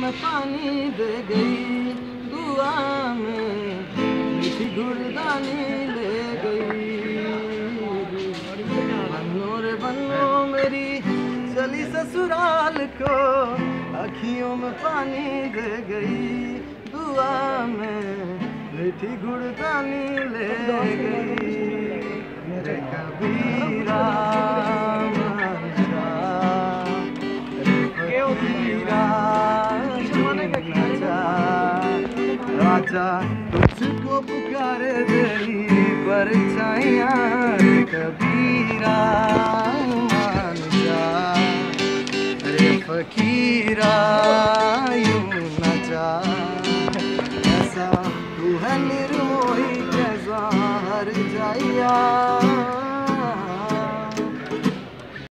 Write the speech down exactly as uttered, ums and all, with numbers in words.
में पानी दे गई, दुआ में मीठी गुड़दानी ले गई। बन्नो रे बन्नो मेरी चली ससुराल को, अखियों में पानी दे गई, दुआ में मीठी गुड़दानी ले गई। रे कबीरा राजा तुझको पुकारे तेरी परछाइयाँ, कबीरा मान जा रे फकीरा यूं न जा। ऐसा तू है निर्मोही कैसा हर जाइया।